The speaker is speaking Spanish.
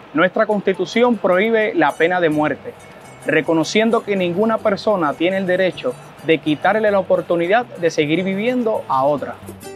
Nuestra Constitución prohíbe la pena de muerte, reconociendo que ninguna persona tiene el derecho de quitarle la oportunidad de seguir viviendo a otra.